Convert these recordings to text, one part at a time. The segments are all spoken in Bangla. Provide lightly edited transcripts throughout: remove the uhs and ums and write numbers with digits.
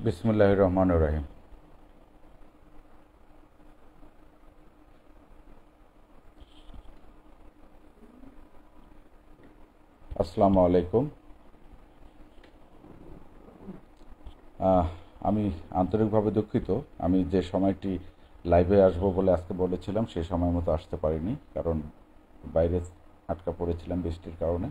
বিসমিল্লাহির রহমানির রহিম। আসসালামু আলাইকুম। আমি আন্তরিকভাবে দুঃখিত। আমি যে সময়টি লাইভে আসবো বলে আজকে বলেছিলাম সেই সময় মতো আসতে পারিনি, কারণ বাইরে আটকা পড়েছিলাম বৃষ্টির কারণে।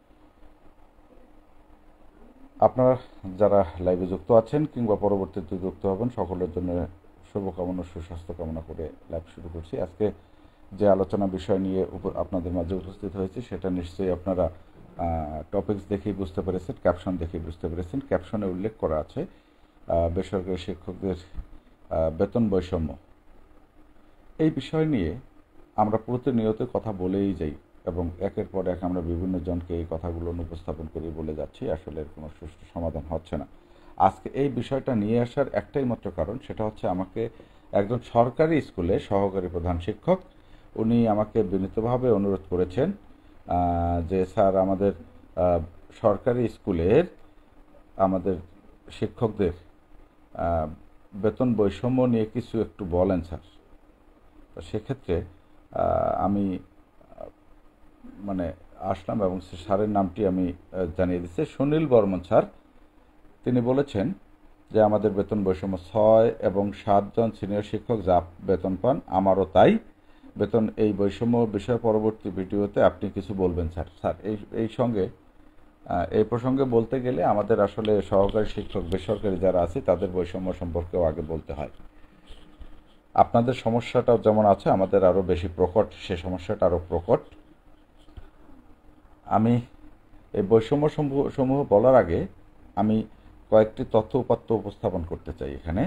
আপনারা যারা লাইভে যুক্ত আছেন কিংবা পরবর্তীতে যুক্ত হবেন, সকলের জন্য শুভকামনা, সুস্বাস্থ্য কামনা করে লাইভ শুরু করছি। আজকে যে আলোচনা বিষয় নিয়ে আপনাদের মাঝে উপস্থিত হয়েছে সেটা নিশ্চয়ই আপনারা টপিকস দেখেই বুঝতে পেরেছেন, ক্যাপশন দেখেই বুঝতে পেরেছেন। ক্যাপশনে উল্লেখ করা আছে বেসরকারি শিক্ষকদের বেতন বৈষম্য। এই বিষয় নিয়ে আমরা প্রতিনিয়ত কথা বলেই যাই এবং একের পর এক আমরা বিভিন্ন জনকে এই কথাগুলো উপস্থাপন করে বলে যাচ্ছি, আসলে এর কোনো সুষ্ঠু সমাধান হচ্ছে না। আজকে এই বিষয়টা নিয়ে আসার একটাই মাত্র কারণ, সেটা হচ্ছে আমাকে একজন সরকারি স্কুলে সহকারী প্রধান শিক্ষক উনি আমাকে বিনীতভাবে অনুরোধ করেছেন যে স্যার, আমাদের সরকারি স্কুলের আমাদের শিক্ষকদের বেতন বৈষম্য নিয়ে কিছু একটু বলেন স্যার। তো সেক্ষেত্রে আমি আসলাম এবং স্যারের নামটি আমি জানিয়ে দিচ্ছি, সুনীল বর্মন স্যার। তিনি বলেছেন যে আমাদের বেতন বৈষম্য 6 এবং 7 জন সিনিয়র শিক্ষক যা বেতন পান আমারও তাই। বেতন এই বৈষম্য বিষয়ে পরবর্তী ভিডিওতে আপনি কিছু বলবেন স্যার। স্যার এই প্রসঙ্গে বলতে গেলে আমাদের আসলে সহকারী শিক্ষক বেসরকারি যারা আছে তাদের বৈষম্য সম্পর্কেও আগে বলতে হয়। আপনাদের সমস্যাটাও যেমন আছে, আমাদের আরও বেশি প্রকট, সে সমস্যাটা আরও প্রকট। আমি এই বৈষম্য সমূহ বলার আগে আমি কয়েকটি তথ্য উপাত্ত উপস্থাপন করতে চাই এখানে।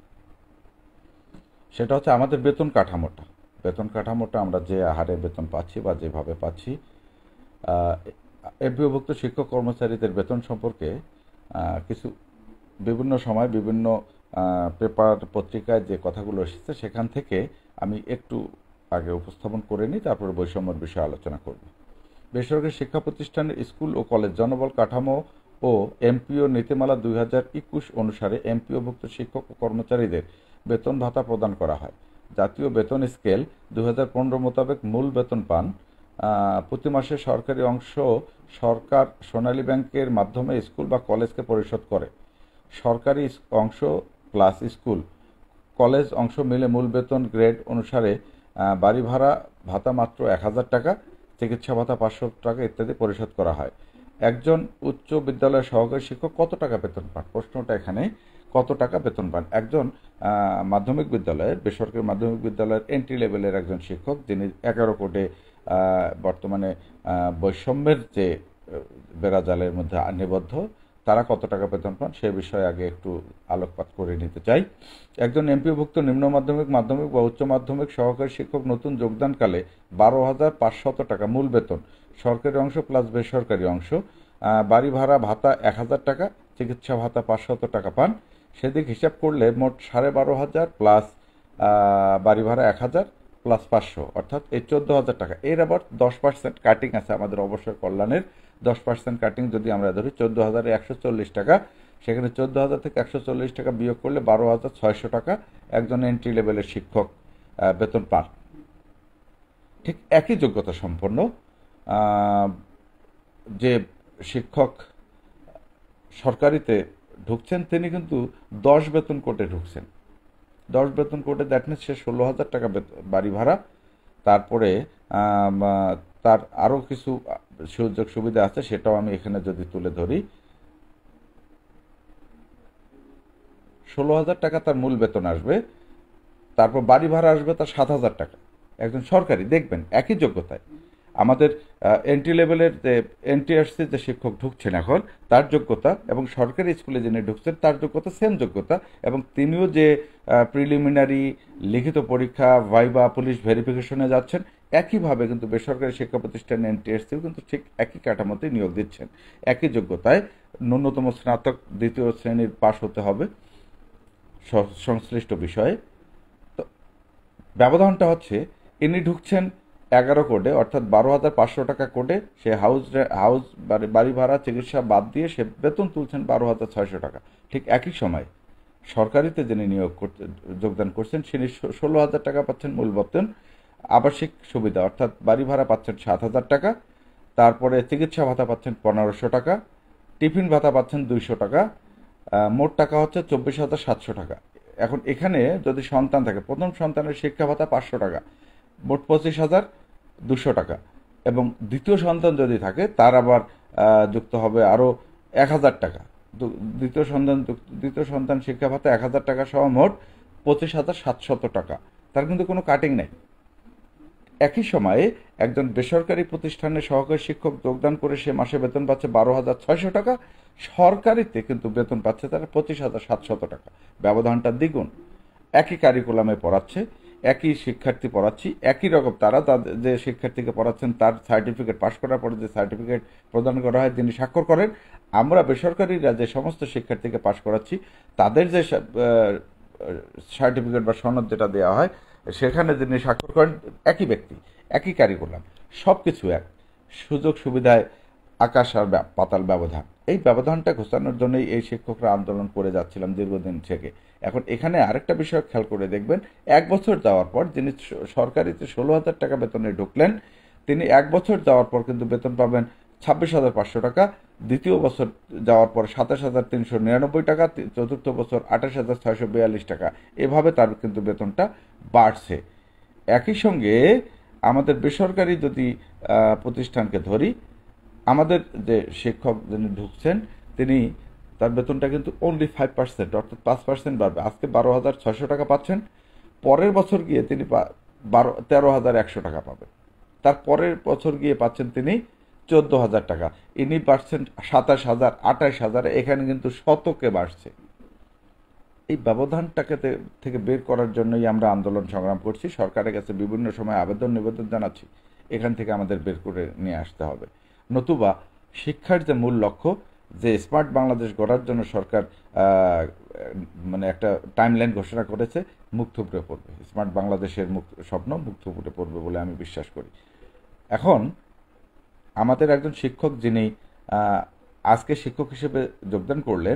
সেটা হচ্ছে আমাদের বেতন কাঠামোটা আমরা যে হারে বেতন পাচ্ছি বা যেভাবে পাচ্ছি, এমপিওভুক্ত শিক্ষক কর্মচারীদের বেতন সম্পর্কে কিছু বিভিন্ন সময় বিভিন্ন পেপার পত্রিকায় যে কথাগুলো এসেছে সেখান থেকে আমি একটু আগে উপস্থাপন করে নিই, তারপরে বৈষম্যের বিষয়ে আলোচনা করব। বেসরকারি শিক্ষা প্রতিষ্ঠানের স্কুল ও কলেজ জনবল কাঠামো ও এমপিও নীতিমালা 2021 অনুসারে এমপিওভুক্ত শিক্ষক ও কর্মচারীদের বেতন ভাতা প্রদান করা হয়। জাতীয় বেতন স্কেল 2015 মোতাবেক মূল বেতন পান। প্রতি মাসে সরকারি অংশ সরকার সোনালী ব্যাংকের মাধ্যমে স্কুল বা কলেজকে পরিশোধ করে। সরকারি অংশ প্লাস স্কুল কলেজ অংশ মিলে মূল বেতন গ্রেড অনুসারে বাড়ি ভাড়া ভাতা মাত্র 1000 টাকা, চিকিৎসা ভাতা 500 টাকা ইত্যাদি পরিশোধ করা হয়। একজন উচ্চ বিদ্যালয়ের সহকারী শিক্ষক কত টাকা বেতন পান? প্রশ্নটা এখানে, কত টাকা বেতন পান একজন মাধ্যমিক বিদ্যালয়ের, বেসরকারি মাধ্যমিক বিদ্যালয়ের এন্ট্রি লেভেলের একজন শিক্ষক যিনি 11 কোটে বর্তমানে বৈষম্যের যে বেড়াজালের মধ্যে নিবদ্ধ, তারা কত টাকা বেতন পান সে বিষয়ে আগে একটু আলোকপাত করে নিতে চাই। একজন এমপিওভুক্ত নিম্ন মাধ্যমিক, মাধ্যমিক বা উচ্চ মাধ্যমিক সহকারী শিক্ষক নতুন যোগদানকালে 12,500 টাকা মূল বেতন, সরকারি অংশ প্লাস বেসরকারি অংশ, বাড়ি ভাড়া ভাতা 1000 টাকা, চিকিৎসা ভাতা 500 টাকা পান। সেদিক হিসাব করলে মোট 12,500 প্লাস বাড়ি ভাড়া 1000 প্লাস 500, অর্থাৎ এই 14,000 টাকা। এর আবার 10% কাটিং আছে আমাদের অবসর কল্যাণের। 10% কাটিং যদি আমরা ধরি 14,140 টাকা, সেখানে 14,000 থেকে 140 টাকা বিয়োগ করলে 12,600 টাকা একজন এন্ট্রি লেভেলের শিক্ষক বেতন পান। ঠিক একই যোগ্যতা সম্পন্ন যে শিক্ষক সরকারিতে ঢুকছেন তিনি কিন্তু 10 বেতন কোটে ঢুকছেন। 10 বেতন কোটে দ্যাট মিনস সে 16,000 টাকা বাড়ি ভাড়া, তারপরে তার আরও কিছু সুযোগ সুবিধা আছে, সেটাও আমি এখানে যদি তুলে ধরি। 16,000 টাকা তার মূল বেতন আসবে, তারপর বাড়ি ভাড়া আসবে তার 7,000 টাকা। একজন সরকারি, দেখবেন একই যোগ্যতায় আমাদের এন্ট্রি লেভেলের যে এনটিআরসি যে শিক্ষক ঢুকছেন এখন, তার যোগ্যতা এবং সরকারি স্কুলে যিনি ঢুকছেন তার যোগ্যতা সেম যোগ্যতা, এবং তিনিও যে প্রিলিমিনারি লিখিত পরীক্ষা, ভাইবা, পুলিশ ভেরিফিকেশনে যাচ্ছেন, একইভাবে কিন্তু বেসরকারি শিক্ষা প্রতিষ্ঠান এনটিআরসিও কিন্তু ঠিক একই কাঠামোতে নিয়োগ দিচ্ছেন। একই যোগ্যতায় ন্যূনতম স্নাতক 2য় শ্রেণীর পাশ হতে হবে সংশ্লিষ্ট বিষয়ে। তো ব্যবধানটা হচ্ছে, ইনি ঢুকছেন 11 কোটে, অর্থাৎ 12,500 টাকা কোটে। সে বাড়ি ভাড়া চিকিৎসা বাদ দিয়ে সে বেতন তুলছেন 12,600 টাকা। ঠিক একই সময় সরকারিতে যিনি যোগদান করছেন তিনি 16,000 টাকা পাচ্ছেন মূল বেতন, আবাসিক সুবিধা অর্থাৎ বাড়ি ভাড়া পাচ্ছেন 7,000 টাকা, তারপরে চিকিৎসা ভাতা পাচ্ছেন 1,500 টাকা, টিফিন ভাতা পাচ্ছেন 200 টাকা, মোট টাকা হচ্ছে 24,700 টাকা। এখন এখানে যদি সন্তান থাকে, প্রথম সন্তানের শিক্ষা ভাতা 500 টাকা, মোট 25,200 টাকা, এবং দ্বিতীয় সন্তান যদি থাকে তার আবার যুক্ত হবে আরও 1,000 টাকা। দ্বিতীয় সন্তান শিক্ষা ভাতা 1,000 টাকা সহ মোট 25,700 টাকা। তার কিন্তু কোনো কাটিং নেই। একই সময়ে একজন বেসরকারি প্রতিষ্ঠানে সহকারী শিক্ষক যোগদান করে সে মাসে বেতন পাচ্ছে 12,600 টাকা, সরকারিতে কিন্তু বেতন পাচ্ছে তারা 25,700 টাকা। ব্যবধানটা দ্বিগুণ। একই কারিকুলামে পড়াচ্ছে, একই শিক্ষার্থী পড়াচ্ছি, একই রকম তারা তাদের যে শিক্ষার্থীকে পড়াচ্ছেন তার সার্টিফিকেট পাশ করার পরে যে সার্টিফিকেট প্রদান করা হয় তিনি স্বাক্ষর করেন। আমরা বেসরকারিরা যে সমস্ত শিক্ষার্থীকে পাশ করাচ্ছি তাদের যে সার্টিফিকেট বা সনদ যেটা দেওয়া হয় সেখানে যিনি স্বাক্ষর করেন একই ব্যক্তি, একই কারিকুলাম, সব কিছু এক, সুযোগ সুবিধায় আকাশ আর পাতাল ব্যবধান। এই ব্যবধানটা ঘোচানোর জন্যই এই শিক্ষকরা আন্দোলন করে যাচ্ছিলাম দীর্ঘদিন থেকে। এখন এখানে আরেকটা বিষয় খেয়াল করে দেখবেন, 1 বছর যাওয়ার পর যিনি সরকারিতে 16,000 টাকা বেতনে ঢুকলেন তিনি 1 বছর যাওয়ার পর কিন্তু বেতন পাবেন 26,500 টাকা, দ্বিতীয় বছর যাওয়ার পর 27,399 টাকা, চতুর্থ বছর 28,642 টাকা। এভাবে তার কিন্তু বেতনটা বাড়ছে। একই সঙ্গে আমাদের বেসরকারি যদি প্রতিষ্ঠানকে ধরি, আমাদের যে শিক্ষক যিনি ঢুকছেন তিনি তার বেতনটা কিন্তু অনলি 5% অর্থাৎ 5% বাড়বে। আজকে 12,600 টাকা পাচ্ছেন, পরের বছর গিয়ে তিনি 13,100 টাকা পাবেন, তার পরের বছর গিয়ে পাচ্ছেন তিনি 14,000 টাকা। ইনি পাচ্ছেন 27,000, 28,000, এখানে কিন্তু শতকে বাড়ছে। এই ব্যবধানটাকে থেকে বের করার জন্যই আমরা আন্দোলন সংগ্রাম করছি, সরকারের কাছে বিভিন্ন সময় আবেদন নিবেদন জানাচ্ছি, এখান থেকে আমাদের বের করে নিয়ে আসতে হবে। নতুবা শিক্ষার যে মূল লক্ষ্য, যে স্মার্ট বাংলাদেশ গড়ার জন্য সরকার মানে একটা টাইমলাইন ঘোষণা করেছে, মুখ থুবড়ে পড়বে। স্মার্ট বাংলাদেশের স্বপ্ন মুখ থুবড়ে পড়বে বলে আমি বিশ্বাস করি। এখন আমাদের একজন শিক্ষক যিনি আজকে শিক্ষক হিসেবে যোগদান করলেন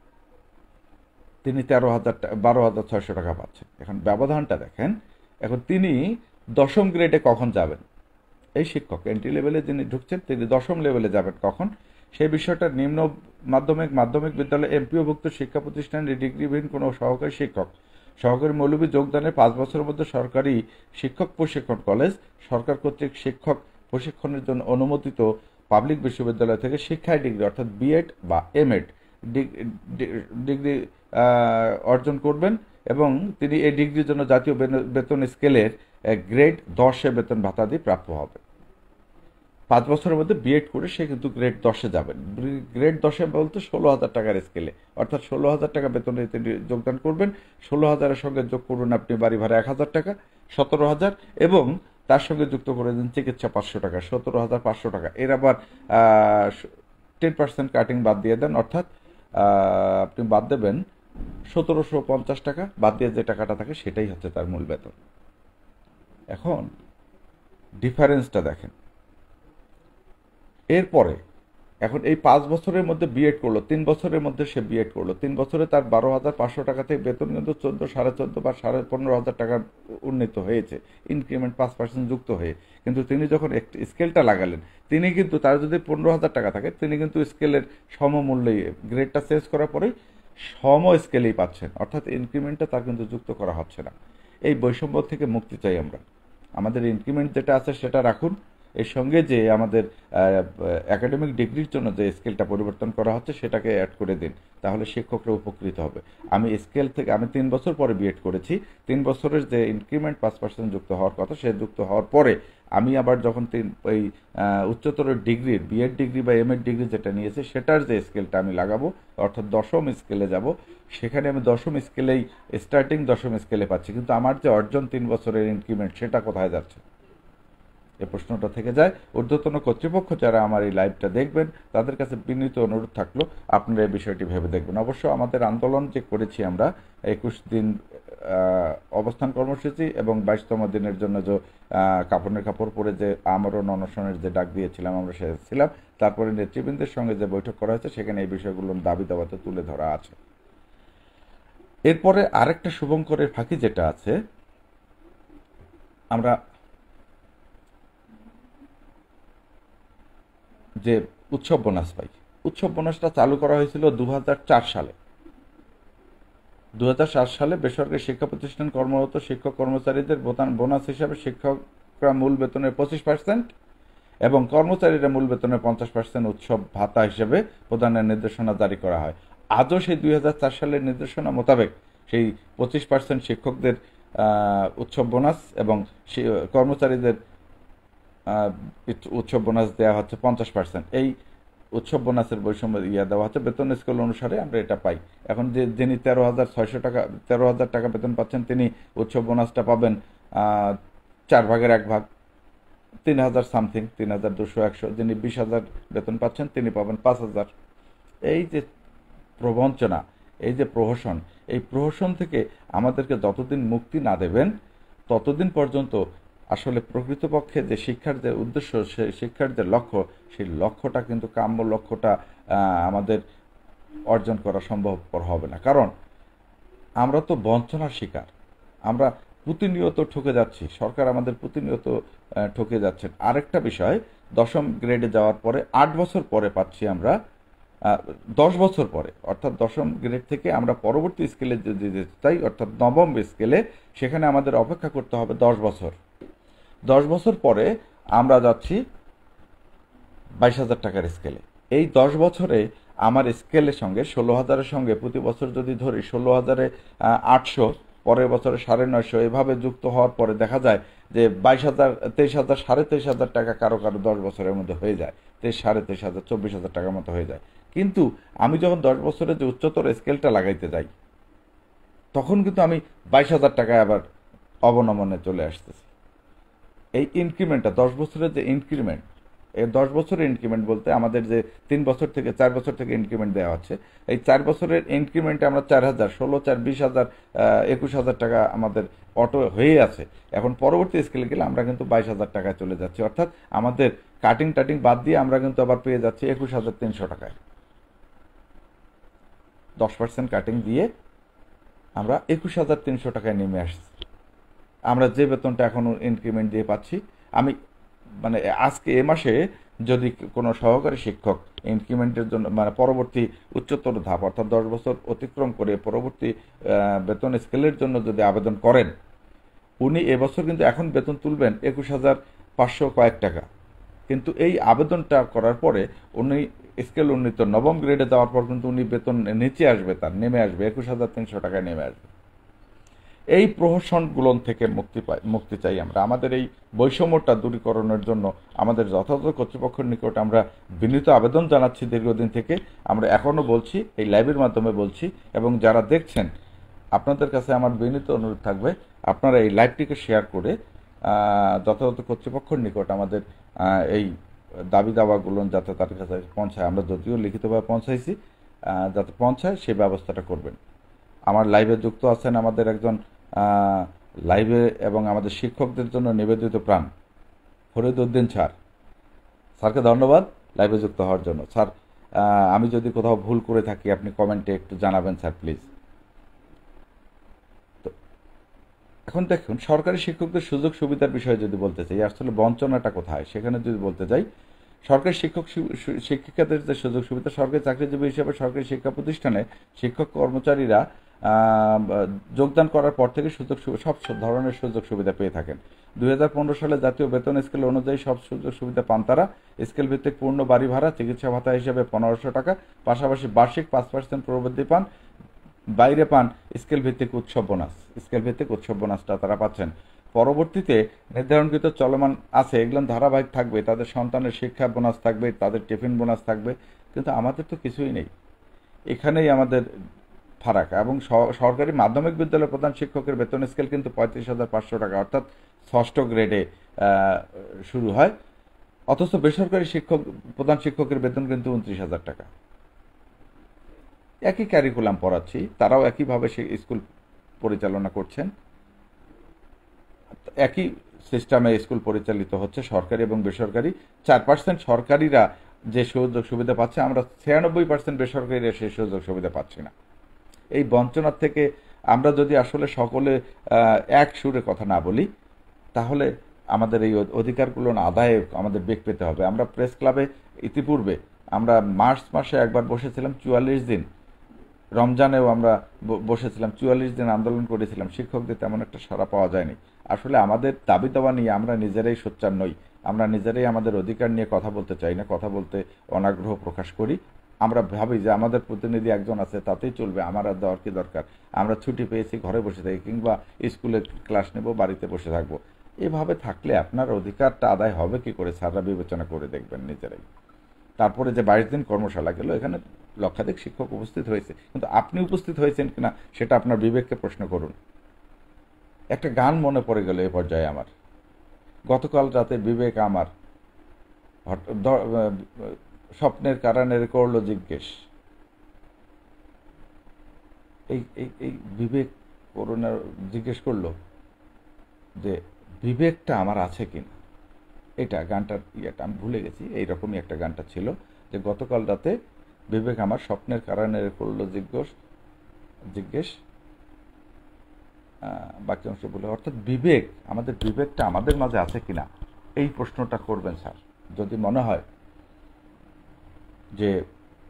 তিনি 12,600 টাকা পাচ্ছেন। এখন ব্যবধানটা দেখেন। এখন তিনি 10ম গ্রেডে কখন যাবেন? এই শিক্ষক এন্ট্রি লেভেলে যিনি ঢুকছেন তিনি 10ম লেভেলে যাবেন কখন? সেই বিষয়টা নিম্ন মাধ্যমিক বিদ্যালয় এমপিওভুক্ত শিক্ষা প্রতিষ্ঠানের ডিগ্রিবিহীন কোনো সহকারী মৌলবী যোগদানের 5 বছরের মধ্যে সরকারি শিক্ষক প্রশিক্ষণ কলেজ, সরকার কর্তৃক শিক্ষক প্রশিক্ষণের জন্য অনুমোদিত পাবলিক বিশ্ববিদ্যালয় থেকে শিক্ষায় ডিগ্রি অর্থাৎ বিএড বা এমএড ডিগ্রি অর্জন করবেন, এবং তিনি এই ডিগ্রির জন্য জাতীয় বেতন স্কেলের গ্রেড 10-এ বেতন ভাতা দিয়ে প্রাপ্য হবে। 5 বছরের মধ্যে বিএড করে সে কিন্তু গ্রেড 10-এ যাবেন। গ্রেড 10-এ বলতে 16,000 টাকার স্কেলে, অর্থাৎ 16,000 টাকা বেতনে তিনি যোগদান করবেন। 16,000-এর সঙ্গে যোগ করুন আপনি বাড়ি ভাড়া 1,000 টাকা, 17,000, এবং তার সঙ্গে যুক্ত করে দিন চিকিৎসা 500 টাকা, 17,500 টাকা। এর আবার 10% কাটিং বাদ দিয়ে দেন, অর্থাৎ আপনি বাদ দেবেন 1,750 টাকা, বাদ দিয়ে যে টাকাটা থাকে সেটাই হচ্ছে তার মূল বেতন। এখন ডিফারেন্সটা দেখেন। এরপরে এখন এই 5 বছরের মধ্যে বিএড করলো, 3 বছরের মধ্যে সে বিএড করলো, 3 বছরে তার 12,500 টাকা থেকে বেতন কিন্তু 14,500 বা 15,500 টাকা উন্নীত হয়েছে, ইনক্রিমেন্ট 5% যুক্ত হয়ে। কিন্তু তিনি যখন স্কেলটা লাগালেন, তিনি কিন্তু তার যদি 15,000 টাকা থাকে তিনি কিন্তু স্কেলের সমমূল্যেই গ্রেডটা চেঞ্জ করার পরেই সম স্কেলেই পাচ্ছেন, অর্থাৎ ইনক্রিমেন্টটা তার কিন্তু যুক্ত করা হচ্ছে না। এই বৈষম্য থেকে মুক্তি চাই আমরা। আমাদের ইনক্রিমেন্ট যেটা আছে সেটা রাখুন, এর সঙ্গে যে আমাদের একাডেমিক ডিগ্রির জন্য যে স্কেলটা পরিবর্তন করা হচ্ছে সেটাকে অ্যাড করে দিন, তাহলে শিক্ষকরা উপকৃত হবে। আমি স্কেল থেকে 3 বছর পরে বিএড করেছি, 3 বছরের যে ইনক্রিমেন্ট 5% যুক্ত হওয়ার কথা সে যুক্ত হওয়ার পরে আমি আবার যখন এই উচ্চতর ডিগ্রির বিএড ডিগ্রি বা এমএড ডিগ্রি যেটা নিয়েছি সেটার যে স্কেলটা আমি লাগাবো, অর্থাৎ 10ম স্কেলে যাব, সেখানে আমি 10ম স্কেলেই স্টার্টিং 10ম স্কেলে পাচ্ছি, কিন্তু আমার যে অর্জন 3 বছরের ইনক্রিমেন্ট সেটা কোথায় যাচ্ছে? এই প্রশ্নটা থেকে যায়। ঊর্ধ্বতন কর্তৃপক্ষ যারা আমার এই লাইভটা দেখবেন তাদের কাছে বিনীত অনুরোধ থাকলো আপনারা এই বিষয়টি ভেবে দেখবেন। অবশ্য আমাদের আন্দোলন যে করেছি আমরা 21 দিন অবস্থান কর্মসূচি এবং 22তম দিনের জন্য যে কাপড় পরে যে আমরণ অনশনের যে ডাক দিয়েছিলাম আমরা সে ছিলাম, তারপরে নেতৃবৃন্দের সঙ্গে যে বৈঠক করা হয়েছে সেখানে এই বিষয়গুলোর দাবি দাওয়াতে তুলে ধরা আছে। এরপরে আরেকটা শুভঙ্করের ফাঁকি যেটা আছে, আমরা যে উৎসব বোনাস পাই, উৎসব বোনাসটা চালু করা হয়েছিল 2004 সালে। 2004 সালে বেসরকারি শিক্ষা প্রতিষ্ঠান কর্মরত শিক্ষক কর্মচারীদের বোনাস হিসাবে শিক্ষকরা মূল বেতনের 25% এবং কর্মচারীরা মূল বেতনের 50% উৎসব ভাতা হিসেবে প্রদানের নির্দেশনা জারি করা হয়। আজও সেই 2004 সালের নির্দেশনা মোতাবেক সেই 25% শিক্ষকদের উৎসব বোনাস এবং কর্মচারীদের উৎসব বোনাস দেওয়া হচ্ছে 50%। এই উৎসব বোনাসের বৈষম্য দেওয়া হচ্ছে বেতন স্কেল অনুসারে আমরা এটা পাই। এখন যিনি 13,600 টাকা 13,000 টাকা বেতন পাচ্ছেন, তিনি উৎসব বোনাসটা পাবেন 4 ভাগের 1 ভাগ, 3,000 সামথিং, 3,200 যিনি 20,000 বেতন পাচ্ছেন তিনি পাবেন 5,000। এই যে প্রবঞ্চনা, এই যে প্রহসন, এই প্রহসন থেকে আমাদেরকে যতদিন মুক্তি না দেবেন ততদিন পর্যন্ত আসলে প্রকৃতপক্ষে যে শিক্ষার যে উদ্দেশ্য, সেই শিক্ষার যে লক্ষ্য, সেই লক্ষ্যটা কিন্তু কাম্য লক্ষ্যটা আমাদের অর্জন করা সম্ভবপর হবে না। কারণ আমরা তো বঞ্চনার শিকার, আমরা প্রতিনিয়ত ঠকে যাচ্ছি, সরকার আমাদের প্রতিনিয়ত ঠকে যাচ্ছেন। আরেকটা বিষয়, 10ম গ্রেডে যাওয়ার পরে 8 বছর পরে পাচ্ছি আমরা 10 বছর পরে, অর্থাৎ 10ম গ্রেড থেকে আমরা পরবর্তী স্কেলে যদি যেতে চাই, অর্থাৎ 9ম স্কেলে, সেখানে আমাদের অপেক্ষা করতে হবে 10 বছর। 10 বছর পরে আমরা যাচ্ছি 22,000 টাকার স্কেলে। এই 10 বছরে আমার স্কেলের সঙ্গে 16,000-এর সঙ্গে প্রতি বছর যদি ধরি 16,800, পরের বছরে 9,500, এভাবে যুক্ত হওয়ার পরে দেখা যায় যে 22,000, 23,000, 23,500 টাকা কারো কারো 10 বছরের মধ্যে হয়ে যায়। 23,500, 24,000 টাকার মতো হয়ে যায়। কিন্তু আমি যখন 10 বছরে যে উচ্চতর স্কেলটা লাগাইতে যাই, তখন কিন্তু আমি 22,000 টাকায় আবার অবনমনে চলে আসতেছি। এই ইনক্রিমেন্টটা 10 বছরের যে ইনক্রিমেন্ট, এই 10 বছরের ইনক্রিমেন্ট বলতে আমাদের যে 3 বছর থেকে 4 বছর থেকে ইনক্রিমেন্ট দেওয়া হচ্ছে, এই 4 বছরের ইনক্রিমেন্টে আমরা 4,000, 16, 4, 20,000, 21,000 টাকা আমাদের অটো হয়ে আছে। এখন পরবর্তী স্কেলে গেলে আমরা কিন্তু 22,000 টাকায় চলে যাচ্ছি, অর্থাৎ আমাদের কাটিং টাটিং বাদ দিয়ে আমরা কিন্তু আবার পেয়ে যাচ্ছি 21,300 টাকায়। 10% কাটিং দিয়ে আমরা 21,300 টাকায় নেমে আসছি। আমরা যে বেতনটা এখন ইনক্রিমেন্ট দিয়ে পাচ্ছি, আমি মানে আজকে এ মাসে যদি কোনো সহকারী শিক্ষক ইনক্রিমেন্টের জন্য মানে পরবর্তী উচ্চতর ধাপ, অর্থাৎ 10 বছর অতিক্রম করে পরবর্তী বেতন স্কেলের জন্য যদি আবেদন করেন, উনি এবছর কিন্তু এখন বেতন তুলবেন 21,500 কয়েক টাকা। কিন্তু এই আবেদনটা করার পরে উনি স্কেল উন্নীত 9ম গ্রেডে যাওয়ার পর কিন্তু উনি বেতন নিচে আসবে, তার নেমে আসবে 21,300 টাকায় নেমে আসবে। এই প্রহসনগুলো থেকে মুক্তি চাই আমরা। আমাদের এই বৈষম্যটা দূরীকরণের জন্য আমাদের যথাযথ কর্তৃপক্ষের নিকট আমরা বিনীত আবেদন জানাচ্ছি দীর্ঘদিন থেকে। আমরা এখনও বলছি, এই লাইভের মাধ্যমে বলছি, এবং যারা দেখছেন আপনাদের কাছে আমার বিনীত অনুরোধ থাকবে, আপনারা এই লাইভটিকে শেয়ার করে যথাযথ কর্তৃপক্ষের নিকট আমাদের এই দাবি দাওয়াগুলো যাতে তার কাছে পৌঁছায়, আমরা যদিও লিখিতভাবে পৌঁছাইছি, যাতে পৌঁছায় সেই ব্যবস্থাটা করবেন। আমার লাইভে যুক্ত আছেন আমাদের একজন লাইভে এবং আমাদের শিক্ষকদের জন্য নিবেদিত প্রাণ ফরিদউদ্দিন স্যার। স্যারকে ধন্যবাদ লাইভে যুক্ত হওয়ার জন্য। স্যার, আমি যদি কোথাও ভুল করে থাকি আপনি কমেন্টে একটু জানাবেন স্যার, প্লিজ। তো এখন দেখুন, সরকারি শিক্ষকদের সুযোগ সুবিধার বিষয়ে যদি বলতে চাই, আসলে বঞ্চনাটা কোথায় সেখানে যদি বলতে চাই, সরকারি শিক্ষিকাদের যে সুযোগ সুবিধা, সরকারি চাকরিজীবী হিসেবে সরকারি শিক্ষা প্রতিষ্ঠানে শিক্ষক কর্মচারীরা যোগদান করার পর থেকে সব ধরনের সুযোগ সুবিধা পেয়ে থাকেন। 2015 সালে জাতীয় বেতন স্কেল অনুযায়ী সব সুযোগ সুবিধা পান তারা। স্কেল ভিত্তিক পূর্ণ বাড়ি ভাড়া, চিকিৎসা ভাতা হিসেবে 1,500 টাকা, পাশাপাশি বার্ষিক 5% প্রবৃদ্ধি পান। বাইরে পান স্কেল ভিত্তিক উৎসব বোনাস। স্কেল ভিত্তিক উৎসব বোনাসটা তারা পাচ্ছেন। পরবর্তীতে নির্ধারণকৃত চলমান আছে, এগুলো ধারাবাহিক থাকবে। তাদের সন্তানের শিক্ষা বোনাস থাকবে, তাদের টিফিন বোনাস থাকবে, কিন্তু আমাদের তো কিছুই নেই। এখানেই আমাদের ফারাক। এবং সরকারি মাধ্যমিক বিদ্যালয়ের প্রধান শিক্ষকের বেতন স্কেল কিন্তু 35,500 টাকা, অর্থাৎ 6ষ্ঠ গ্রেডে শুরু হয়। অথচ বেসরকারি প্রধান শিক্ষকের বেতন কিন্তু 29,000 টাকা। একই ক্যারিকুলাম পড়াচ্ছি, তারাও একইভাবে স্কুল পরিচালনা করছেন, একই সিস্টেমে স্কুল পরিচালিত হচ্ছে, সরকারি এবং বেসরকারি। 4% সরকারিরা যে সুযোগ সুবিধা পাচ্ছে, আমরা 96% বেসরকারিরা সেই সুযোগ সুবিধা পাচ্ছি না। এই বঞ্চনার থেকে আমরা যদি আসলে সকলে এক সুরে কথা না বলি, তাহলে আমাদের এই অধিকারগুলো না আদায়ে আমাদের বেগ পেতে হবে। আমরা প্রেস ক্লাবে ইতিপূর্বে আমরা মার্চ মাসে একবার বসেছিলাম 44 দিন, রমজানেও আমরা বসেছিলাম 44 দিন আন্দোলন করেছিলাম, শিক্ষকদের তেমন একটা সাড়া পাওয়া যায়নি। আসলে আমাদের দাবি দাওয়া নিয়ে আমরা নিজেরাই সোচ্চার নই, আমরা নিজেরাই আমাদের অধিকার নিয়ে কথা বলতে চাই না, কথা বলতে অনাগ্রহ প্রকাশ করি। আমরা ভাবি যে আমাদের প্রতিনিধি একজন আছে, তাতেই চলবে, আমার আর দেওয়ার কি দরকার, আমরা ছুটি পেয়েছি ঘরে বসে থাকি, কিংবা স্কুলে ক্লাস নেব, বাড়িতে বসে থাকবো। এভাবে থাকলে আপনার অধিকারটা আদায় হবে কি করে স্যাররা বিবেচনা করে দেখবেন নিজেরাই। তারপরে যে 22 দিন কর্মশালা গেল, এখানে লক্ষাধিক শিক্ষক উপস্থিত হয়েছে, কিন্তু আপনি উপস্থিত হয়েছেন কিনা সেটা আপনার বিবেককে প্রশ্ন করুন। একটা গান মনে পড়ে গেল এ পর্যায়ে আমার, গতকাল রাতে বিবেক আমার স্বপ্নের কারণের করলো জিজ্ঞেস। এই এই এই বিবেক করোনার জিজ্ঞেস করলো যে বিবেকটা আমার আছে কিনা। এটা গানটার ইয়েটা আমি ভুলে গেছি, এইরকমই একটা গানটা ছিল যে গতকাল রাতে বিবেক আমার স্বপ্নের কারণের করলো জিজ্ঞেস, বাকি অংশ বলে, অর্থাৎ বিবেক, আমাদের বিবেকটা আমাদের মাঝে আছে কিনা এই প্রশ্নটা করবেন স্যার। যদি মনে হয় যে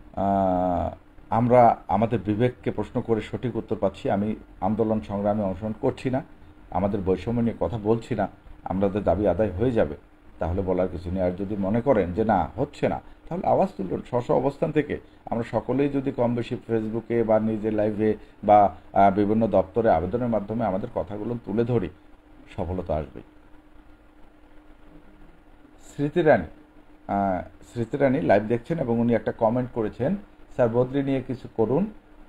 আমরা আমাদের বিবেককে প্রশ্ন করে সঠিক উত্তর পাচ্ছি, আমি আন্দোলন সংগ্রামে অংশগ্রহণ করছি না, আমাদের বৈষম্য নিয়ে কথা বলছি না, আমাদের দাবি আদায় হয়ে যাবে, তাহলে বলার কিছু নেই। আর যদি মনে করেন যে না হচ্ছে না, তাহলে আওয়াজ তুলুন স্ব অবস্থান থেকে। আমরা সকলেই যদি কম বেশি ফেসবুকে বা নিজের লাইভে বা বিভিন্ন দপ্তরে আবেদনের মাধ্যমে আমাদের কথাগুলো তুলে ধরি, সফলতা আসবেই। স্মৃতিরানী লাইভ দেখছেন এবং উনি একটা কমেন্ট করেছেন, স্যার বদলি নিয়ে কিছু করুন,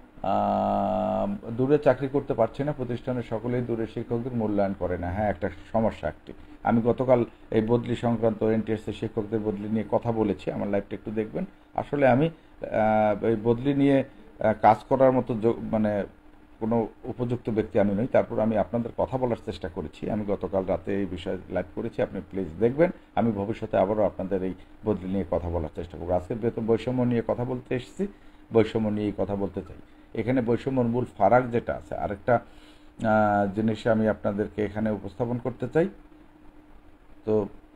দূরে চাকরি করতে পারছে না, প্রতিষ্ঠানের সকলেই দূরে শিক্ষকদের মূল্যায়ন করে না। হ্যাঁ, একটা সমস্যা একটি। আমি গতকাল এই বদলি সংক্রান্ত এনটিএসসি শিক্ষকদের বদলি নিয়ে কথা বলেছি, আমার লাইভটা একটু দেখবেন। আসলে আমি এই বদলি নিয়ে কাজ করার মতো মানে কোনো উপযুক্ত ব্যক্তি আমি নই, তারপর আমি আপনাদের কথা বলার চেষ্টা করেছি। আমি গতকাল রাতে এই বিষয়ে লাইভ করেছি, আপনি প্লিজ দেখবেন। আমি ভবিষ্যতে আবারও আপনাদের এই বদলি নিয়ে কথা বলার চেষ্টা করব। আজকের বেতন বৈষম্য নিয়ে কথা বলতে এসেছি, বৈষম্য নিয়েই কথা বলতে চাই। এখানে বৈষম্যর মূল ফারাক যেটা আছে, আরেকটা জিনিস আমি আপনাদেরকে এখানে উপস্থাপন করতে চাই। তো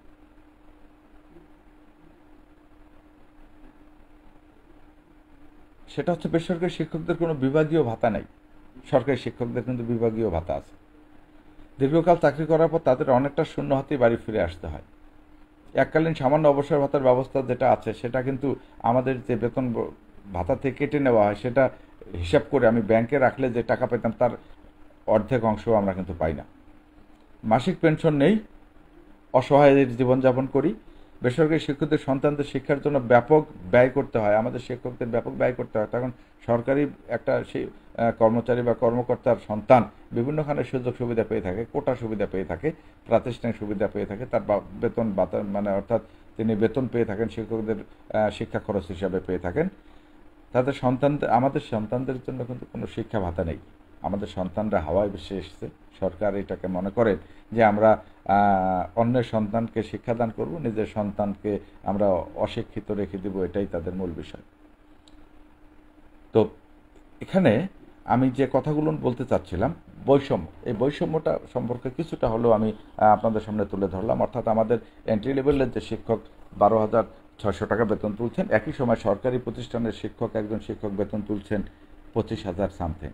সেটা হচ্ছে বেসরকারি শিক্ষকদের কোনো বিভাগীয় ভাতা নাই, সরকারি শিক্ষকদের কিন্তু বিভাগীয় ভাতা আছে। দীর্ঘকাল চাকরি করার পর তাদের অনেকটা শূন্য হাতেই বাড়ি ফিরে আসতে হয়। এককালীন সামান্য অবসর ভাতার ব্যবস্থা যেটা আছে, সেটা কিন্তু আমাদের যে বেতন ভাতা থেকে কেটে নেওয়া হয়, সেটা হিসাব করে আমি ব্যাংকে রাখলে যে টাকা পেতাম তার অর্ধেক অংশ আমরা কিন্তু পাই না। মাসিক পেনশন নেই, অসহায়ের জীবনযাপন করি। বেসরকারি শিক্ষকদের সন্তানদের শিক্ষার জন্য ব্যাপক ব্যয় করতে হয়, আমাদের শিক্ষকদের ব্যাপক ব্যয় করতে হয়। তখন সরকারি একটা সেই কর্মচারী বা কর্মকর্তার সন্তান বিভিন্নখানে সুযোগ সুবিধা পেয়ে থাকে, কোটা সুবিধা পেয়ে থাকে, প্রাতিষ্ঠানিক সুবিধা পেয়ে থাকে, তার বেতন ভাতা মানে অর্থাৎ তিনি বেতন পেয়ে থাকেন, শিক্ষকদের শিক্ষা খরচ হিসাবে পেয়ে থাকেন। তাদের আমাদের সন্তানদের জন্য কিন্তু কোনো শিক্ষা ভাতা নেই। আমাদের সন্তানরা হাওয়ায় ভেসে এসেছে। সরকার এটাকে মনে করেন যে আমরা অন্যের সন্তানকে শিক্ষাদান করব, নিজের সন্তানকে আমরা অশিক্ষিত রেখে দেব, এটাই তাদের মূল বিষয়। তো এখানে আমি যে কথাগুলো বলতে চাচ্ছিলাম, বৈষম্য, এই বৈষম্যটা সম্পর্কে কিছুটা হলেও আমি আপনাদের সামনে তুলে ধরলাম। অর্থাৎ আমাদের এন্ট্রি লেভেলের যে শিক্ষক 12,600 টাকা বেতন তুলছেন, একই সময় সরকারি প্রতিষ্ঠানের শিক্ষক একজন শিক্ষক বেতন তুলছেন 25,000 সামথিং।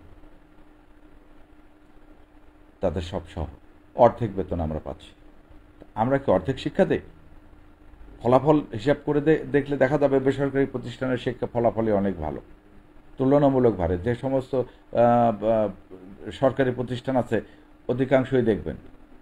তাদের সব সহ অর্ধেক বেতন আমরা পাচ্ছি। আমরা কি অর্ধেক শিক্ষা দেই? ফলাফল হিসাব করে দেখলে দেখা যাবে বেসরকারি প্রতিষ্ঠানের শিক্ষা ফলাফলই অনেক ভালো, তুলনামূলক ভাবে। যে সমস্ত সরকারি প্রতিষ্ঠান আছে অধিকাংশই দেখবেন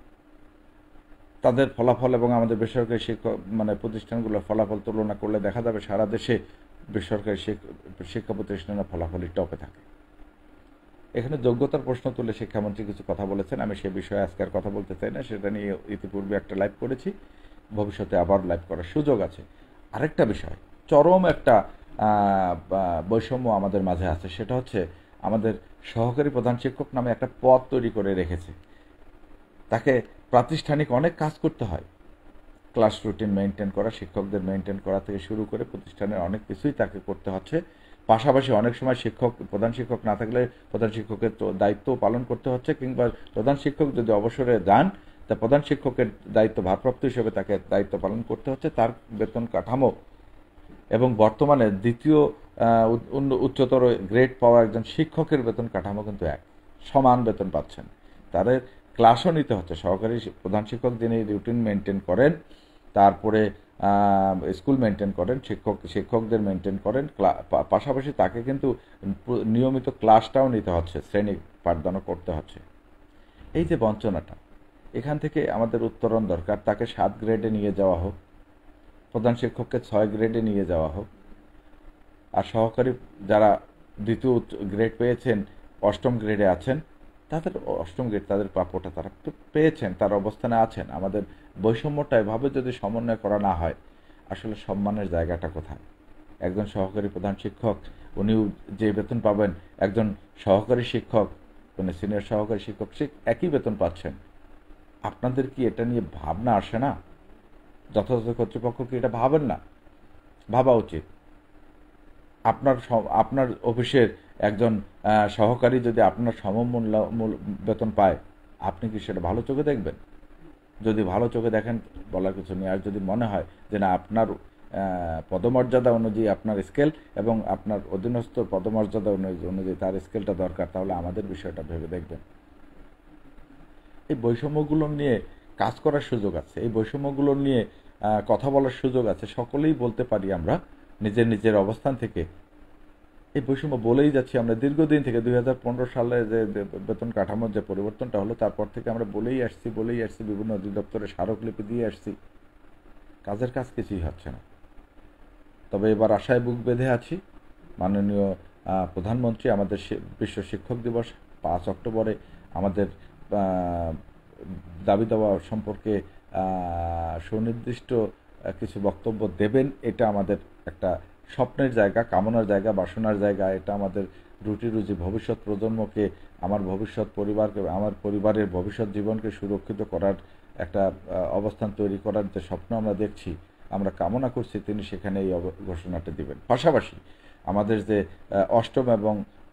তাদের ফলাফল এবং আমাদের বেসরকারি মানে প্রতিষ্ঠানগুলোর ফলাফল তুলনা করলে দেখা যাবে সারা দেশে বেসরকারি শিক্ষা প্রতিষ্ঠানের ফলাফলই টপে থাকে। এখানে যোগ্যতার প্রশ্ন তুলে শিক্ষামন্ত্রী কিছু কথা বলেছেন, আমি সে বিষয়ে আজকে আর কথা বলতে চাই না। সেটা নিয়ে ইতিপূর্বে একটা লাইভ করেছি, ভবিষ্যতে আবার লাইভ করার সুযোগ আছে। আরেকটা বিষয়, চরম একটা বৈষম্য আমাদের মাঝে আছে, সেটা হচ্ছে আমাদের সহকারী প্রধান শিক্ষক নামে একটা পদ তৈরি করে রেখেছে। তাকে প্রাতিষ্ঠানিক অনেক কাজ করতে হয়, ক্লাস রুটিন মেনটেন করা, শিক্ষকদের মেনটেন করা থেকে শুরু করে প্রতিষ্ঠানের অনেক কিছুই তাকে করতে হচ্ছে। পাশাপাশি অনেক সময় প্রধান শিক্ষক না থাকলে প্রধান শিক্ষকের দায়িত্ব পালন করতে হচ্ছে, কিংবা প্রধান শিক্ষক যদি অবসরে যান তা প্রধান শিক্ষকের দায়িত্ব ভারপ্রাপ্ত হিসেবে তাকে দায়িত্ব পালন করতে হচ্ছে। তার বেতন কাঠামো এবং বর্তমানে দ্বিতীয় উচ্চতর গ্রেড পাওয়া একজন শিক্ষকের বেতন কাঠামো কিন্তু এক, সমান বেতন পাচ্ছেন। তাদের ক্লাসও নিতে হচ্ছে। সহকারী প্রধান শিক্ষক যিনি রুটিন মেনটেন করেন, তারপরে স্কুল মেনটেন করেন, শিক্ষকদের মেনটেন করেন, পাশাপাশি তাকে কিন্তু নিয়মিত ক্লাসটাও নিতে হচ্ছে, শ্রেণী পাঠদানও করতে হচ্ছে। এই যে বঞ্চনাটা, এখান থেকে আমাদের উত্তরণ দরকার। তাকে 7 গ্রেডে নিয়ে যাওয়া হোক, প্রধান শিক্ষককে 6 গ্রেডে নিয়ে যাওয়া হোক, আর সহকারী যারা দ্বিতীয় গ্রেড পেয়েছেন, 8ম গ্রেডে আছেন, তাদের 8ম গ্রেড তাদের প্রাপ্যটা তারা পেয়েছেন, তার অবস্থানে আছেন। আমাদের বৈষম্যটা এভাবে যদি সমন্বয় করা না হয়, আসলে সম্মানের জায়গাটা কোথায়? একজন সহকারী প্রধান শিক্ষক উনিও যে বেতন পাবেন, একজন সহকারী শিক্ষক মানে সিনিয়র সহকারী শিক্ষক একই বেতন পাচ্ছেন। আপনাদের কি এটা নিয়ে ভাবনা আসে না? যথাযথ কর্তৃপক্ষ কি এটা ভাবেন না? ভাবা উচিত। আপনার অফিসের একজন সহকারী যদি আপনার সমমূল্য বেতন পায়, আপনি কি সেটা ভালো চোখে দেখবেন? যদি ভালো চোখে দেখেন বলার কিছু নেই। আর যদি মনে হয় যে না, আপনার পদমর্যাদা অনুযায়ী আপনার স্কেল এবং আপনার অধীনস্থ পদমর্যাদা অনুযায়ী তার স্কেলটা দরকার, তাহলে আমাদের বিষয়টা ভেবে দেখবেন। এই বৈষম্যগুলো নিয়ে কাজ করার সুযোগ আছে, এই বৈষম্যগুলো নিয়ে কথা বলার সুযোগ আছে। সকলেই বলতে পারি আমরা নিজের নিজের অবস্থান থেকে। এই বৈষম্য বলেই যাচ্ছি আমরা দীর্ঘদিন থেকে। 2015 সালে যে বেতন কাঠামোর যে পরিবর্তনটা হলো, তারপর থেকে আমরা বলেই আসছি, বিভিন্ন অধিদপ্তরে স্মারকলিপি দিয়ে আসছি। কাজের কাজ কিছুই হচ্ছে না। তবে এবার আশায় বুক বেঁধে আছি, মাননীয় প্রধানমন্ত্রী আমাদের বিশ্ব শিক্ষক দিবস 5 অক্টোবরে আমাদের দাবি দেওয়া সম্পর্কে সুনির্দিষ্ট কিছু বক্তব্য দেবেন। এটা আমাদের একটা স্বপ্নের জায়গা, কামনার জায়গা, বাসনার জায়গা। এটা আমাদের রুটি রুজি ভবিষ্যৎ প্রজন্মকে, আমার ভবিষ্যৎ পরিবারকে, আমার পরিবারের ভবিষ্যৎ জীবনকে সুরক্ষিত করার একটা অবস্থান তৈরি করার যে স্বপ্ন আমরা দেখছি, আমরা কামনা করছি তিনি সেখানে এই ঘোষণাটা দিবেন। পাশাপাশি আমাদের যে 8ম এবং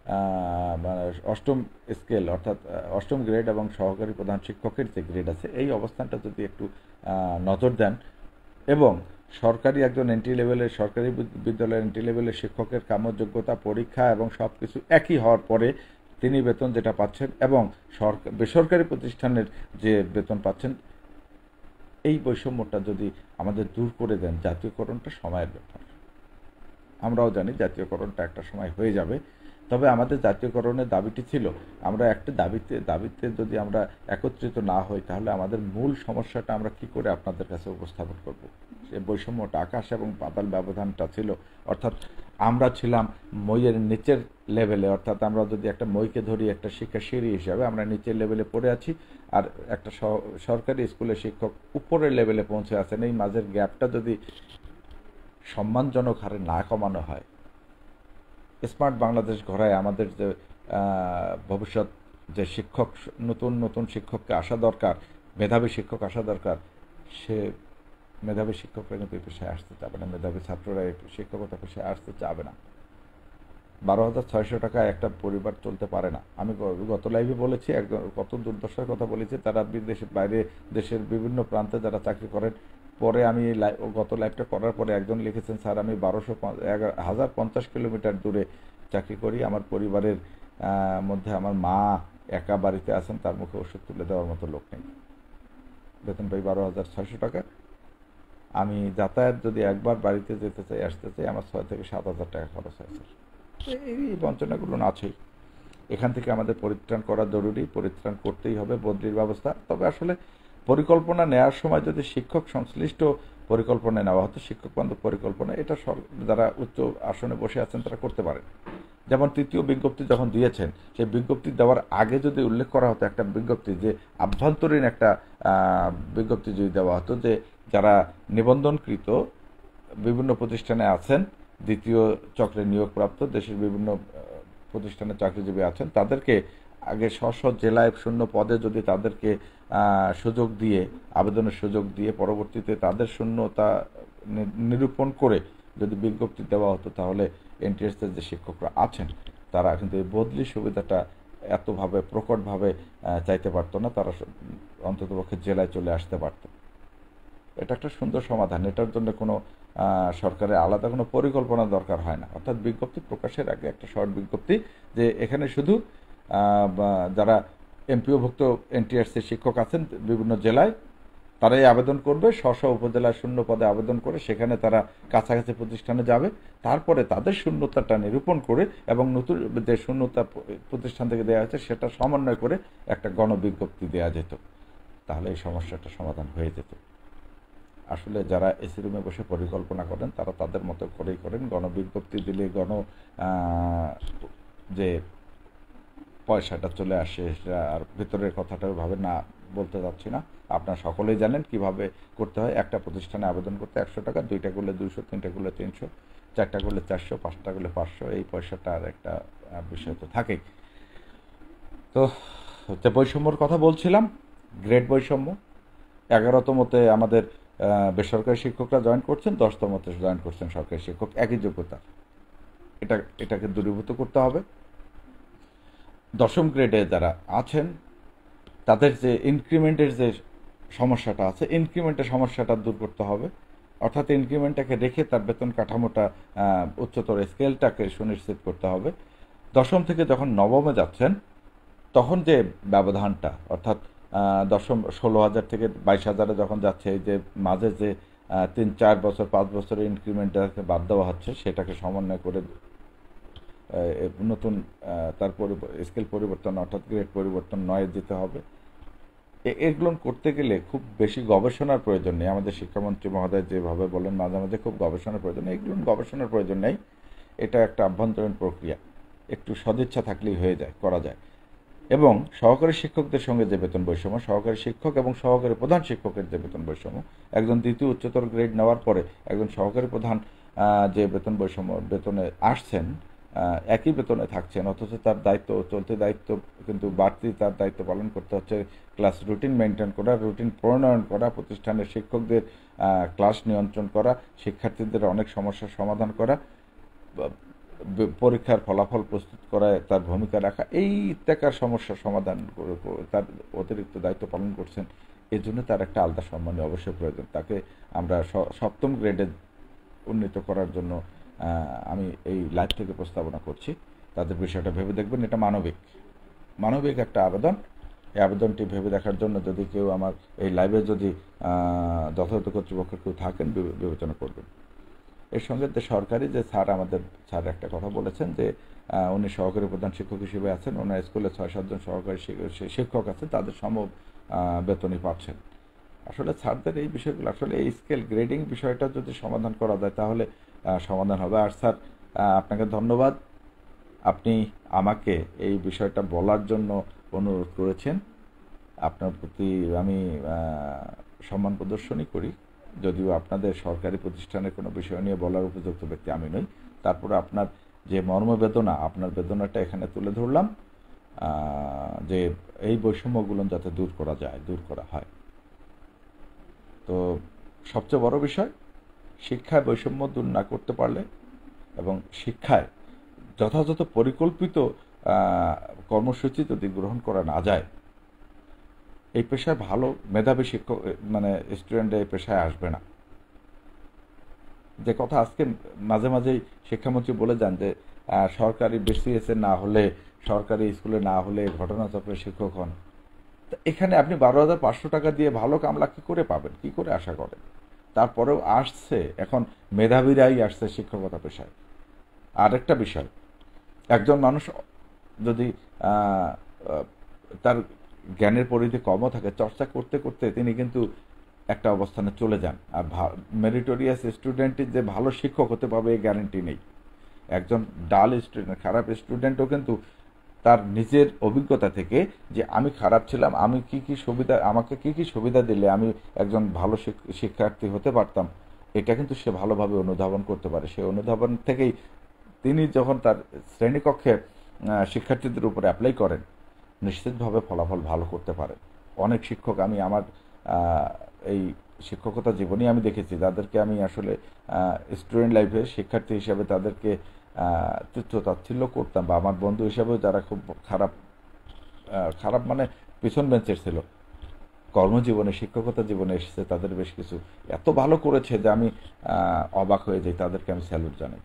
8ম স্কেল অর্থাৎ 8ম গ্রেড এবং সহকারী প্রধান শিক্ষকের যে গ্রেড আছে, এই অবস্থানটা যদি একটু নজর দেন এবং সরকারি একজন এন্ট্রি লেভেলের, সরকারি বিদ্যালয়ের এন্ট্রি লেভেলের শিক্ষকের কামযোগ্যতা পরীক্ষা এবং সব কিছু একই হওয়ার পরে তিনি বেতন যেটা পাচ্ছেন এবং বেসরকারি প্রতিষ্ঠানের যে বেতন পাচ্ছেন, এই বৈষম্যটা যদি আমাদের দূর করে দেন, জাতীয়করণটা সময়ের ব্যাপার। আমরাও জানি জাতীয়করণটা একটা সময় হয়ে যাবে। তবে আমাদের জাতীয়করণের দাবিটি ছিল, আমরা একটা দাবিতে যদি আমরা একত্রিত না হই, তাহলে আমাদের মূল সমস্যাটা আমরা কি করে আপনাদের কাছে উপস্থাপন করব? সে বৈষম্যটা আকাশ এবং পাতাল ব্যবধানটা ছিল। অর্থাৎ আমরা ছিলাম মইয়ের নিচের লেভেলে, অর্থাৎ আমরা যদি একটা মইকে ধরি একটা শিক্ষা সিঁড়ি হিসাবে, আমরা নিচের লেভেলে পড়ে আছি, আর একটা সরকারি স্কুলের শিক্ষক উপরের লেভেলে পৌঁছে আছেন। এই মাঝের গ্যাপটা যদি সম্মানজনক হারে না কমানো হয়, স্মার্ট বাংলাদেশ গড়ায় আমাদের যে ভবিষ্যৎ যে শিক্ষক, নতুন শিক্ষককে আসা দরকার, মেধাবী শিক্ষক আসা দরকার, সে মেধাবী শিক্ষকরা কিন্তু এই পেশায় আসতে চাবে না, মেধাবী ছাত্ররা এই শিক্ষকতা পেশায় আসতে চাবে না। 12,600 টাকায় একটা পরিবার চলতে পারে না। আমি গত লাইভে বলেছি, একজন কত দুর্দশার কথা বলেছি, তারা বিদেশের বাইরে দেশের বিভিন্ন প্রান্তে যারা চাকরি করেন। পরে আমি গত লাইভটা করার পরে একজন লিখেছেন, স্যার আমি 1050 কিলোমিটার দূরে চাকরি করি, আমার পরিবারের মধ্যে আমার মা একা বাড়িতে আছেন, তার মুখে ওষুধ তুলে দেওয়ার মতো লোক নেই, বেতন পাই 12,600 টাকা। আমি যাতায়াত যদি একবার বাড়িতে যেতে চাই, আসতে চাই, আমার 6,000 থেকে 7,000 টাকা খরচ হয়। স্যার, এই বঞ্চনাগুলো আছেই। এখান থেকে আমাদের পরিত্রাণ করা জরুরি, পরিত্রাণ করতেই হবে, বদলির ব্যবস্থা। তবে আসলে পরিকল্পনা নেওয়ার সময় যদি শিক্ষক সংশ্লিষ্ট পরিকল্পনা নেওয়া হতো, শিক্ষক বান্ধব পরিকল্পনা, এটা যারা উচ্চ আসনে বসে আছেন তারা করতে পারেন। যেমন 3য় বিজ্ঞপ্তি যখন দিয়েছেন, সেই বিজ্ঞপ্তি দেওয়ার আগে যদি উল্লেখ করা হতো একটা বিজ্ঞপ্তি, যে আভ্যন্তরীণ একটা বিজ্ঞপ্তি যদি দেওয়া হতো, যে যারা নিবন্ধনকৃত বিভিন্ন প্রতিষ্ঠানে আছেন, 2য় চক্রে নিয়োগপ্রাপ্ত দেশের বিভিন্ন প্রতিষ্ঠানে চাকরিজীবী আছেন, তাদেরকে আগে স্ব জেলায় শূন্য পদে যদি তাদেরকে সুযোগ দিয়ে, আবেদনের সুযোগ দিয়ে, পরবর্তীতে তাদের শূন্যতা নিরূপণ করে যদি বিজ্ঞপ্তি দেওয়া হতো তাহলে এনটিএসের যে শিক্ষকরা আছেন তারা কিন্তু এই বদলি সুবিধাটা এতভাবে প্রকটভাবে চাইতে পারতো না, তারা অন্ততপক্ষে জেলায় চলে আসতে পারত। এটা একটা সুন্দর সমাধান। এটার জন্য কোনো সরকারের আলাদা কোনো পরিকল্পনা দরকার হয় না। অর্থাৎ বিজ্ঞপ্তি প্রকাশের আগে একটা শর্ট বিজ্ঞপ্তি যে এখানে শুধু যারা এমপিওভুক্ত এনটিআরসি শিক্ষক আছেন বিভিন্ন জেলায় তারাই আবেদন করবে, স্ব উপজেলার শূন্য পদে আবেদন করে সেখানে তারা কাছাকাছি প্রতিষ্ঠানে যাবে, তারপরে তাদের শূন্যতাটা নিরূপণ করে এবং নতুন যে শূন্যতা প্রতিষ্ঠান থেকে দেওয়া হয়েছে সেটা সমন্বয় করে একটা গণবিজ্ঞপ্তি দেওয়া যেত, তাহলে এই সমস্যাটা সমাধান হয়ে যেত। আসলে যারা এসি রুমে বসে পরিকল্পনা করেন তারা তাদের মতো করেই করেন। গণবিজ্ঞপ্তি দিলে যে পয়সাটা চলে আসে সেটা আর ভেতরের কথাটা ভাবে না বলতে যাচ্ছি না, আপনারা সকলেই জানেন কিভাবে করতে হয়। একটা প্রতিষ্ঠানে আবেদন করতে 100 টাকা, 2টা করলে 200, 3টা করলে 300, 4টা করলে 400, 5টা করলে 500, এই পয়সাটা আর একটা বিষয় তো থাকেই। তো হচ্ছে বৈষম্যর কথা বলছিলাম, গ্রেড বৈষম্য। 11তমতে আমাদের বেসরকারি শিক্ষকরা জয়েন করছেন, 10তমতে জয়েন করছেন সরকারি শিক্ষক, একই যোগ্যতা। এটাকে দূরীভূত করতে হবে। 10ম গ্রেডে যারা আছেন তাদের যে ইনক্রিমেন্টের যে সমস্যাটা আছে, ইনক্রিমেন্টের সমস্যাটা দূর করতে হবে। অর্থাৎ ইনক্রিমেন্টটাকে রেখে তার বেতন কাঠামোটা উচ্চতর স্কেলটাকে সুনিশ্চিত করতে হবে। 10ম থেকে যখন 9মে যাচ্ছেন তখন যে ব্যবধানটা, অর্থাৎ 10ম 16,000 থেকে 22,000-এ যখন যাচ্ছে, এই যে মাঝে যে 3-4 বছর 5 বছরের ইনক্রিমেন্টটাকে বাদ দেওয়া হচ্ছে সেটাকে সমন্বয় করে নতুন তার স্কেল পরিবর্তন অর্থাৎ গ্রেড পরিবর্তন 9-এ দিতে হবে। এগুলো করতে গেলে খুব বেশি গবেষণার প্রয়োজন নেই। আমাদের শিক্ষামন্ত্রী মহোদয় যেভাবে বলেন মাঝে মাঝে খুব গবেষণার প্রয়োজন নেই, এগুলো গবেষণার প্রয়োজন নেই। এটা একটা আভ্যন্তরীণ প্রক্রিয়া, একটু সদিচ্ছা থাকলেই হয়ে যায়, করা যায়। এবং সহকারী শিক্ষকদের সঙ্গে যে বেতন বৈষম্য, সহকারী শিক্ষক এবং সহকারী প্রধান শিক্ষকের যে বেতন বৈষম্য, একজন দ্বিতীয় উচ্চতর গ্রেড নেওয়ার পরে একজন সহকারী প্রধান যে বেতন বৈষম্য বেতনে আসছেন, একই বেতনে থাকছেন, অথচ তার দায়িত্ব চলতি দায়িত্ব কিন্তু বাড়তি তার দায়িত্ব পালন করতে হচ্ছে ক্লাস রুটিন মেনটেন করা, রুটিন প্রণয়ন করা, প্রতিষ্ঠানের শিক্ষকদের ক্লাস নিয়ন্ত্রণ করা, শিক্ষার্থীদের অনেক সমস্যার সমাধান করা, পরীক্ষার ফলাফল প্রস্তুত করায় তার ভূমিকা রাখা, এই টাকার সমস্যার সমাধান করে তার অতিরিক্ত দায়িত্ব পালন করছেন। এই জন্য তার একটা আলাদা সম্মানের অবশ্যই প্রয়োজন। তাকে আমরা 7ম গ্রেডে উন্নীত করার জন্য আমি এই লাইভ থেকে প্রস্তাবনা করছি। তাদের বিষয়টা ভেবে দেখবেন। এটা মানবিক একটা আবেদন। এই আবেদনটি ভেবে দেখার জন্য যদি কেউ আমার এই লাইভে যদি যথাযথ কর্তৃপক্ষ কেউ থাকেন বিবেচনা করবেন। এর সঙ্গে যে সরকারি যে আমাদের স্যার একটা কথা বলেছেন যে উনি সহকারী প্রধান শিক্ষক হিসেবে আছেন, ওনার স্কুলে 6-7 জন সহকারী শিক্ষক আছেন, তাদের সম বেতনই পাচ্ছেন। আসলে স্যারদের এই বিষয়গুলো, আসলে এই স্কেল গ্রেডিং বিষয়টা যদি সমাধান করা যায় তাহলে সমাধান হবে। আর স্যার আপনাকে ধন্যবাদ, আপনি আমাকে এই বিষয়টা বলার জন্য অনুরোধ করেছেন। আপনার প্রতি আমি সম্মান প্রদর্শনই করি, যদিও আপনাদের সরকারি প্রতিষ্ঠানের কোনো বিষয় নিয়ে বলার উপযুক্ত ব্যক্তি আমি নই। তারপরে আপনার যে মর্মবেদনা, আপনার বেদনাটা এখানে তুলে ধরলাম, যে এই বৈষম্যগুলো যাতে দূর করা হয়। তো সবচেয়ে বড় বিষয়, শিক্ষায় বৈষম্য দূর না করতে পারলে এবং শিক্ষায় যথাযথ পরিকল্পিত কর্মসূচি যদি গ্রহণ করা না যায়, এই পেশায় ভালো মেধাবী শিক্ষক স্টুডেন্ট এই পেশায় আসবে না। যে কথা আজকে মাঝে মাঝেই শিক্ষামন্ত্রী বলে যান যে সরকারি বিসিএস না হলে, সরকারি স্কুলে না হলে ঘটনাচক্রে শিক্ষক হন। এখানে আপনি 12,500 টাকা দিয়ে ভালো কামলা কী করে পাবেন, কী করে আশা করেন? তারপরেও আসছে, এখন মেধাবীরাই আসছে শিক্ষকতা পেশায়। আরেকটা বিষয়, একজন মানুষ যদি তার জ্ঞানের পরিধি কমও থাকে, চর্চা করতে করতে তিনি কিন্তু একটা অবস্থানে চলে যান। আর মেরিটোরিয়াস স্টুডেন্টের যে ভালো শিক্ষক হতে পারবে এই গ্যারান্টি নেই। একজন ডাল স্টুডেন্ট, খারাপ স্টুডেন্টও কিন্তু তার নিজের অভিজ্ঞতা থেকে যে আমি খারাপ ছিলাম, আমাকে কি কি সুবিধা দিলে আমি একজন ভালো শিক্ষার্থী হতে পারতাম, এটা কিন্তু সে ভালোভাবে অনুধাবন করতে পারে। সেই অনুধাবন থেকেই তিনি যখন তার শ্রেণীকক্ষে শিক্ষার্থীদের উপরে অ্যাপ্লাই করেন, নিশ্চিতভাবে ফলাফল ভালো করতে পারেন। অনেক শিক্ষক, আমি আমার এই শিক্ষকতা জীবনই আমি দেখেছি, যাদেরকে আমি আসলে স্টুডেন্ট লাইফে শিক্ষার্থী হিসাবে তাদেরকে তুচ্ছ তাচ্ছিল্য করতাম, বা আমার বন্ধু হিসাবেও যারা খুব খারাপ খারাপ মানে পিছন বেঞ্চের ছিল, কর্মজীবনে শিক্ষকতা জীবনে এসেছে, তাদের বেশ কিছু এত ভালো করেছে যে আমি অবাক হয়ে যাই, তাদেরকে আমি স্যালুট জানাই।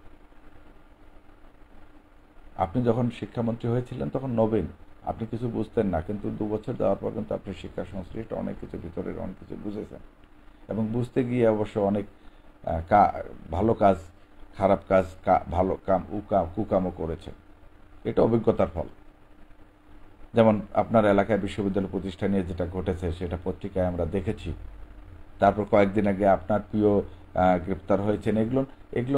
আপনি যখন শিক্ষামন্ত্রী হয়েছিলেন তখন নবীন, আপনি কিছু বুঝতেন না, কিন্তু 2 বছর যাওয়ার পর কিন্তু আপনি শিক্ষা সংশ্লিষ্ট অনেক কিছু, ভিতরের অনেক কিছু বুঝেছেন, এবং বুঝতে গিয়ে অবশ্য অনেক ভালো কাজ, খারাপ কাজ, ভালো কাম কুকামও করেছেন। এটা অভিজ্ঞতার ফল। যেমন আপনার এলাকায় বিশ্ববিদ্যালয় প্রতিষ্ঠা নিয়ে যেটা ঘটেছে সেটা পত্রিকায় আমরা দেখেছি। তারপর কয়েকদিন আগে আপনার প্রিয় গ্রেপ্তার হয়েছেন। এগুলো এগুলো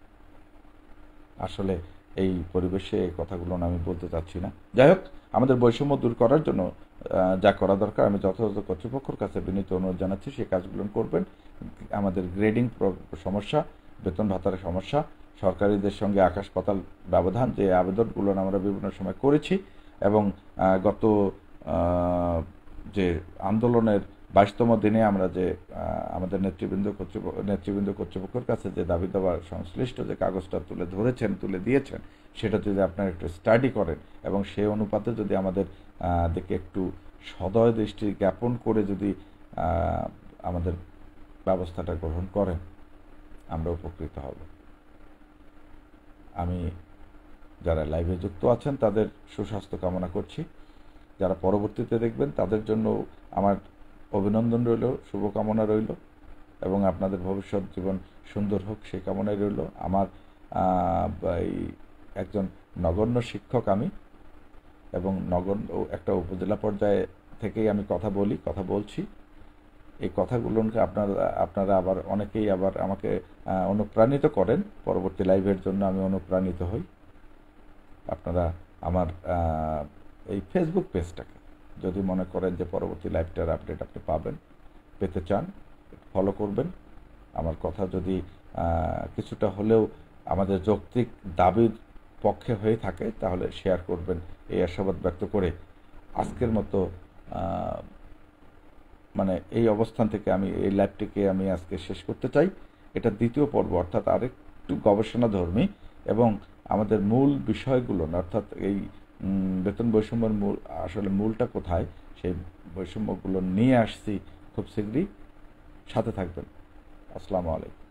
আসলে এই পরিবেশে এই কথাগুলো আমি বলতে চাচ্ছি না। যাই হোক, আমাদের বৈষম্য দূর করার জন্য যা করা দরকার আমি যথাযথ কর্তৃপক্ষের কাছে বিনীত অনুরোধ জানাচ্ছি, সেই কাজগুলো করবেন। আমাদের গ্রেডিং সমস্যা, বেতন ভাতার সমস্যা, সরকারিদের সঙ্গে আকাশ পাতাল ব্যবধান, যে আবেদনগুলো আমরা বিভিন্ন সময় করেছি, এবং গত যে আন্দোলনের 22তম দিনে আমরা যে আমাদের নেতৃবৃন্দ কর্তৃপক্ষের কাছে যে দাবি দেওয়ার সংশ্লিষ্ট যে কাগজটা তুলে দিয়েছেন, সেটা যদি আপনারা একটু স্টাডি করেন এবং সেই অনুপাতে যদি আমাদের দিকে একটু সদয় দৃষ্টি জ্ঞাপন করে যদি আমাদের ব্যবস্থাটা গ্রহণ করেন, আমরা উপকৃত হব। আমি যারা লাইভে যুক্ত আছেন তাদের সুস্বাস্থ্য কামনা করছি, যারা পরবর্তীতে দেখবেন তাদের জন্য আমার অভিনন্দন রইল, শুভকামনা রইল, এবং আপনাদের ভবিষ্যৎ জীবন সুন্দর হোক সেই কামনাই রইল। আমার এই একজন নগণ্য শিক্ষক আমি, এবং নগণ্য একটা উপজেলা পর্যায়ে থেকেই আমি কথা বলছি। এই কথাগুলোকে আপনারা আবার অনেকেই আবার আমাকে অনুপ্রাণিত করেন, পরবর্তী লাইভের জন্য আমি অনুপ্রাণিত হই। আপনারা আমার এই ফেসবুক পেজটাকে যদি মনে করেন যে পরবর্তী লাইভটার আপডেট আপনি পেতে চান, ফলো করবেন। আমার কথা যদি কিছুটা হলেও আমাদের যৌক্তিক দাবির পক্ষে হয়ে থাকে তাহলে শেয়ার করবেন, এই আশাবাদ ব্যক্ত করে আজকের মতো মানে এই অবস্থান থেকে আমি এই লাইভটিকে আমি আজকে শেষ করতে চাই। এটা দ্বিতীয় পর্ব, অর্থাৎ আরেকটু গবেষণাধর্মী, এবং আমাদের মূল বিষয়গুলো, অর্থাৎ এই বেতন বৈষম্যের মূলটা কোথায়, সেই বৈষম্যগুলো নিয়ে আসছি খুব শীঘ্রই। সাথে থাকবেন। আসসালামু আলাইকুম।